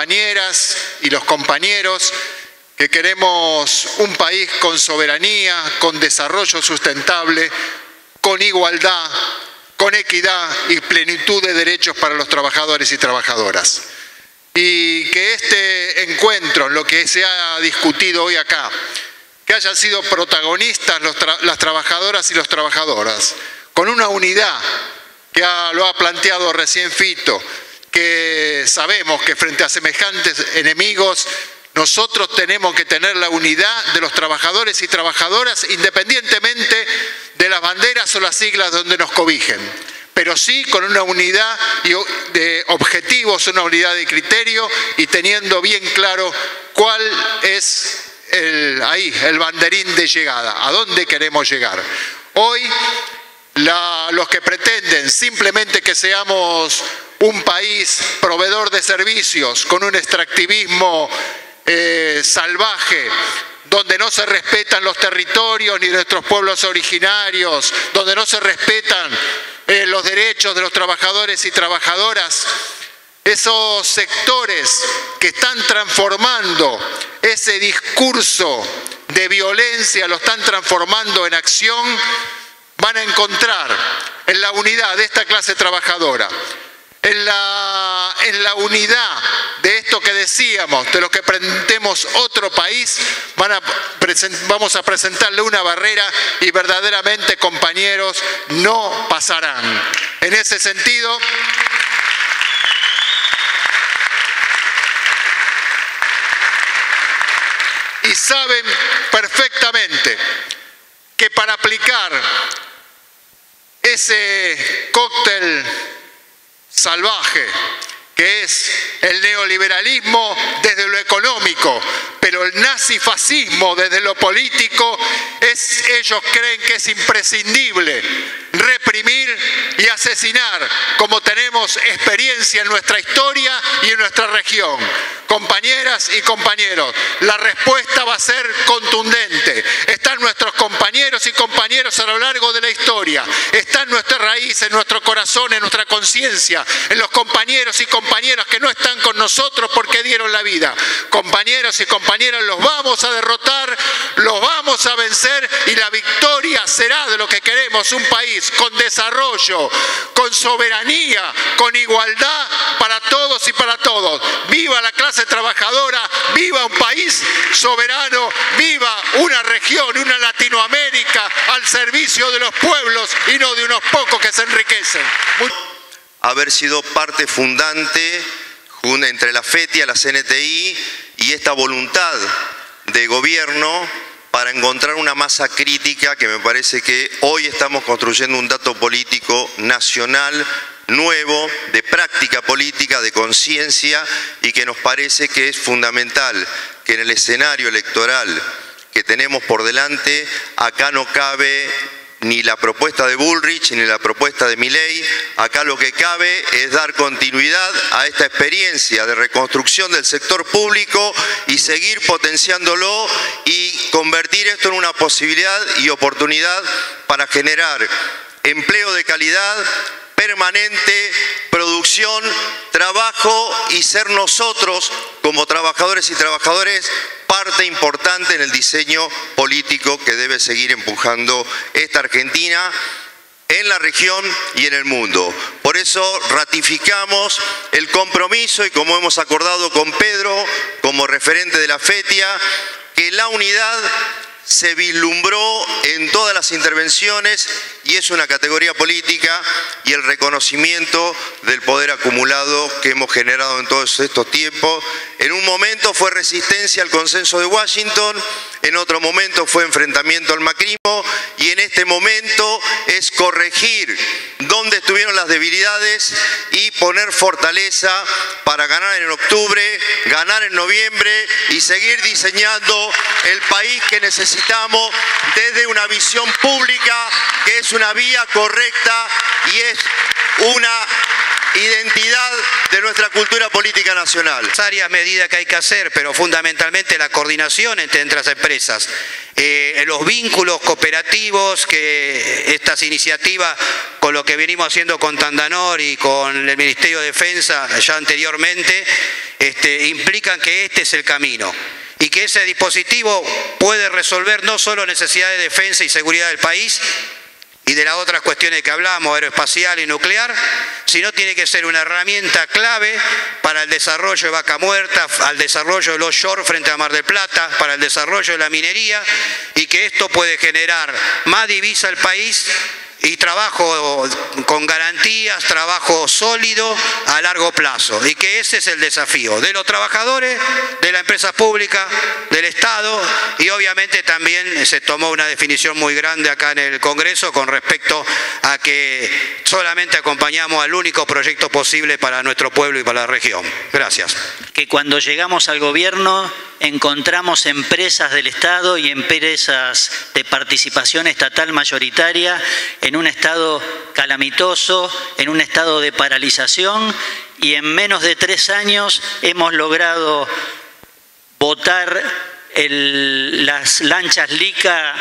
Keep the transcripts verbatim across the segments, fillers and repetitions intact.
compañeras y los compañeros que queremos un país con soberanía, con desarrollo sustentable, con igualdad, con equidad y plenitud de derechos para los trabajadores y trabajadoras. Y que este encuentro, lo que se ha discutido hoy acá, que hayan sido protagonistas los tra las trabajadoras y los trabajadores, con una unidad que ha, lo ha planteado recién Fito, que sabemos que frente a semejantes enemigos nosotros tenemos que tener la unidad de los trabajadores y trabajadoras independientemente de las banderas o las siglas donde nos cobijen, pero sí con una unidad de objetivos, una unidad de criterio y teniendo bien claro cuál es el, ahí, el banderín de llegada, a dónde queremos llegar. Hoy la, los que pretenden simplemente que seamos un país proveedor de servicios con un extractivismo Eh, salvaje, donde no se respetan los territorios ni nuestros pueblos originarios, donde no se respetan eh, los derechos de los trabajadores y trabajadoras, esos sectores que están transformando ese discurso de violencia, lo están transformando en acción, van a encontrar en la unidad de esta clase trabajadora, En la, en la unidad de esto que decíamos, de los que pretendemos otro país, van a vamos a presentarle una barrera y verdaderamente, compañeros, no pasarán. En ese sentido, y saben perfectamente que para aplicar ese cóctel salvaje que es el neoliberalismo desde lo económico, pero el nazifascismo desde lo político, es, ellos creen que es imprescindible reprimir y asesinar, como tenemos experiencia en nuestra historia y en nuestra región. Compañeras y compañeros, la respuesta va a ser contundente. Están nuestros compañeros y compañeros a lo largo de la historia, está en nuestra raíz, en nuestro corazón, en nuestra conciencia, en los compañeros y compañeras que no están con nosotros porque dieron la vida. Compañeros y compañeras, los vamos a derrotar, los vamos a vencer y la victoria será de lo que queremos, un país con desarrollo, con soberanía, con igualdad para todos y para todos. ¡Viva la clase trabajadora! ¡Viva un país soberano! ¡Viva una región, una Latinoamérica al servicio de los pueblos y no de unos pocos que se enriquecen! Muy... Haber sido parte fundante entre la FETIA, la C N T I y esta voluntad de gobierno para encontrar una masa crítica que me parece que hoy estamos construyendo un dato político nacional nuevo, de práctica política, de conciencia, y que nos parece que es fundamental que en el escenario electoral que tenemos por delante, acá no cabe ni la propuesta de Bullrich ni la propuesta de Milei. Acá lo que cabe es dar continuidad a esta experiencia de reconstrucción del sector público y seguir potenciándolo y convertir esto en una posibilidad y oportunidad para generar empleo de calidad, permanente, producción, trabajo y ser nosotros como trabajadores y trabajadores parte importante en el diseño político que debe seguir empujando esta Argentina en la región y en el mundo. Por eso ratificamos el compromiso y, como hemos acordado con Pedro como referente de la FETIA, que la unidad se vislumbró en todas las intervenciones y es una categoría política, y el reconocimiento del poder acumulado que hemos generado en todos estos tiempos. En un momento fue resistencia al consenso de Washington, en otro momento fue enfrentamiento al macrismo, y en este momento es corregir dónde estuvieron las debilidades y poner fortaleza para ganar en octubre, ganar en noviembre y seguir diseñando el país que necesitamos desde una visión pública que es una vía correcta y es una identidad de nuestra cultura política nacional. Varias medidas que hay que hacer, pero fundamentalmente la coordinación entre, entre las empresas, eh, los vínculos cooperativos, que estas iniciativas con lo que venimos haciendo con Tandanor y con el Ministerio de Defensa ya anteriormente, este, implican que este es el camino y que ese dispositivo puede resolver no solo necesidades de defensa y seguridad del país y de las otras cuestiones que hablamos, aeroespacial y nuclear, sino tiene que ser una herramienta clave para el desarrollo de Vaca Muerta, al desarrollo del offshore frente a Mar del Plata, para el desarrollo de la minería, y que esto puede generar más divisa al país y trabajo con garantías, trabajo sólido a largo plazo, y que ese es el desafío de los trabajadores, de la empresa pública, del Estado, y obviamente también se tomó una definición muy grande acá en el Congreso con respecto a que solamente acompañamos al único proyecto posible para nuestro pueblo y para la región. Gracias. Que cuando llegamos al gobierno encontramos empresas del Estado y empresas de participación estatal mayoritaria en un estado calamitoso, en un estado de paralización, y en menos de tres años hemos logrado votar el, las lanchas Lica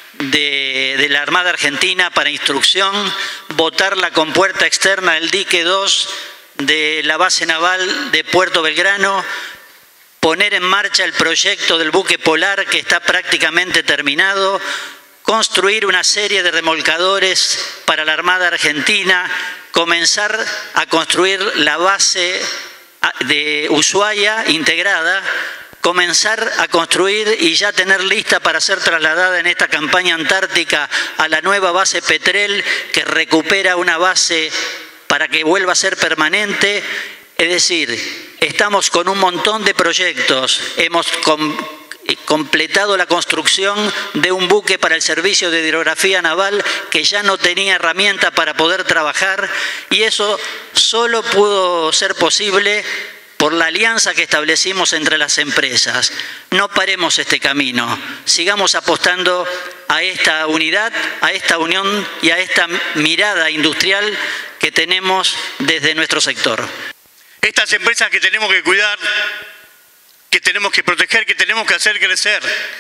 de, de la Armada Argentina para instrucción, votar la compuerta externa del dique dos de la base naval de Puerto Belgrano, poner en marcha el proyecto del buque Polar, que está prácticamente terminado, construir una serie de remolcadores para la Armada Argentina, comenzar a construir la base de Ushuaia integrada, comenzar a construir y ya tener lista para ser trasladada en esta campaña antártica a la nueva base Petrel, que recupera una base para que vuelva a ser permanente. Es decir, estamos con un montón de proyectos, hemos com completado la construcción de un buque para el servicio de hidrografía naval que ya no tenía herramientas para poder trabajar, y eso solo pudo ser posible por la alianza que establecimos entre las empresas. No paremos este camino, sigamos apostando a esta unidad, a esta unión y a esta mirada industrial que tenemos desde nuestro sector. Estas empresas que tenemos que cuidar, que tenemos que proteger, que tenemos que hacer crecer,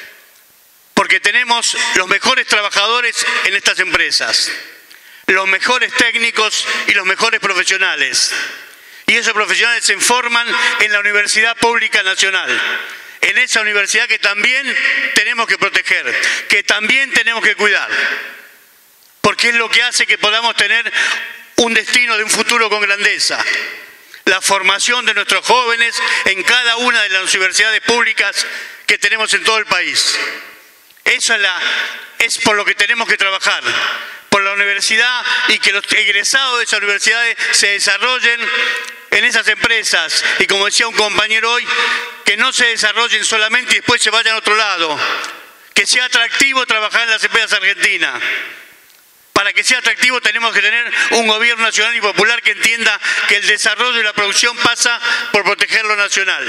porque tenemos los mejores trabajadores en estas empresas, los mejores técnicos y los mejores profesionales. Y esos profesionales se forman en la Universidad Pública Nacional, en esa universidad que también tenemos que proteger, que también tenemos que cuidar, porque es lo que hace que podamos tener un destino de un futuro con grandeza. La formación de nuestros jóvenes en cada una de las universidades públicas que tenemos en todo el país. Esa es, la, es por lo que tenemos que trabajar, por la universidad, y que los egresados de esas universidades se desarrollen en esas empresas, y como decía un compañero hoy, que no se desarrollen solamente y después se vayan a otro lado, que sea atractivo trabajar en las empresas argentinas. Para que sea atractivo tenemos que tener un gobierno nacional y popular que entienda que el desarrollo y la producción pasa por proteger lo nacional.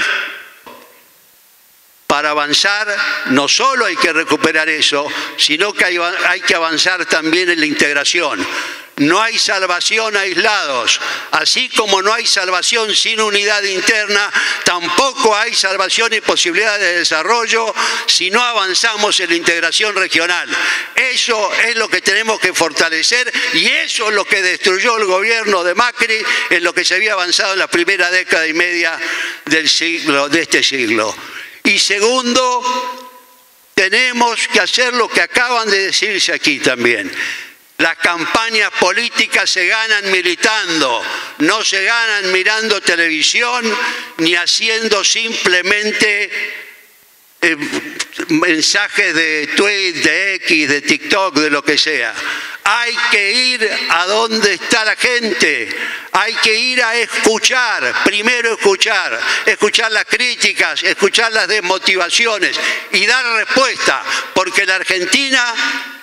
Para avanzar no solo hay que recuperar eso, sino que hay, hay que avanzar también en la integración. No hay salvación aislados, así como no hay salvación sin unidad interna, tampoco hay salvación y posibilidad de desarrollo si no avanzamos en la integración regional. Eso es lo que tenemos que fortalecer, y eso es lo que destruyó el gobierno de Macri en lo que se había avanzado en la primera década y media del siglo, de este siglo. Y segundo, tenemos que hacer lo que acaban de decirse aquí también. Las campañas políticas se ganan militando, no se ganan mirando televisión ni haciendo simplemente eh, mensajes de tweet, de X, de TikTok, de lo que sea. Hay que ir a donde está la gente, hay que ir a escuchar, primero escuchar, escuchar las críticas, escuchar las desmotivaciones y dar respuesta, porque la Argentina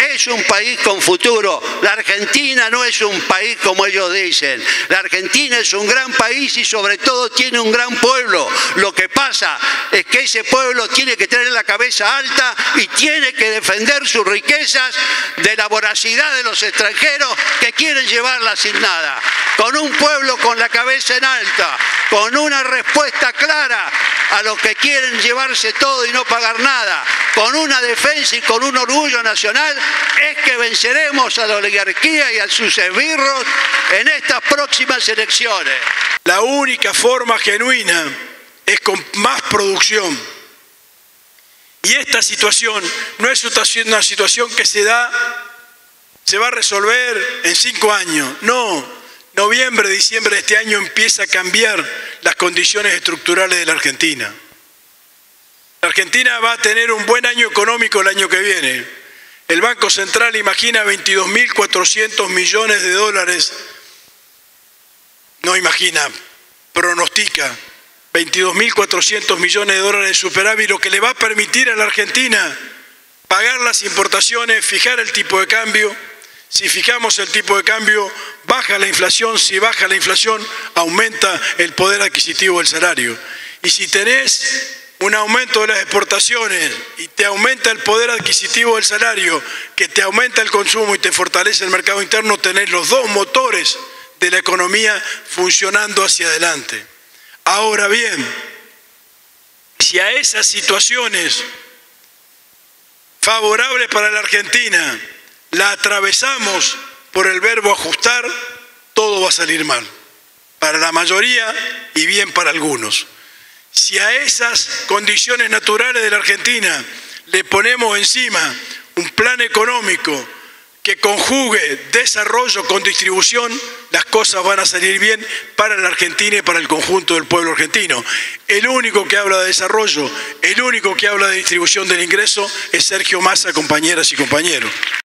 es un país con futuro. La Argentina no es un país como ellos dicen. La Argentina es un gran país y sobre todo tiene un gran pueblo. Lo que pasa es que ese pueblo tiene que tener la cabeza alta y tiene que defender sus riquezas de la voracidad de los extranjeros que quieren llevarlas sin nada. Con un pueblo con la cabeza en alta, con una respuesta clara a los que quieren llevarse todo y no pagar nada, con una defensa y con un orgullo nacional, es que venceremos a la oligarquía y a sus esbirros en estas próximas elecciones. La única forma genuina es con más producción. Y esta situación no es una situación que se da, se va a resolver en cinco años. No. Noviembre, diciembre de este año empieza a cambiar las condiciones estructurales de la Argentina. La Argentina va a tener un buen año económico el año que viene. El Banco Central imagina veintidós mil cuatrocientos millones de dólares, no imagina, pronostica veintidós mil cuatrocientos millones de dólares de superávit, lo que le va a permitir a la Argentina pagar las importaciones, fijar el tipo de cambio. Si fijamos el tipo de cambio, baja la inflación. Si baja la inflación, aumenta el poder adquisitivo del salario. Y si tenés un aumento de las exportaciones y te aumenta el poder adquisitivo del salario, que te aumenta el consumo y te fortalece el mercado interno, tenés los dos motores de la economía funcionando hacia adelante. Ahora bien, si a esas situaciones favorables para la Argentina la atravesamos por el verbo ajustar, todo va a salir mal, para la mayoría y bien para algunos. Si a esas condiciones naturales de la Argentina le ponemos encima un plan económico que conjugue desarrollo con distribución, las cosas van a salir bien para la Argentina y para el conjunto del pueblo argentino. El único que habla de desarrollo, el único que habla de distribución del ingreso es Sergio Massa, compañeras y compañeros.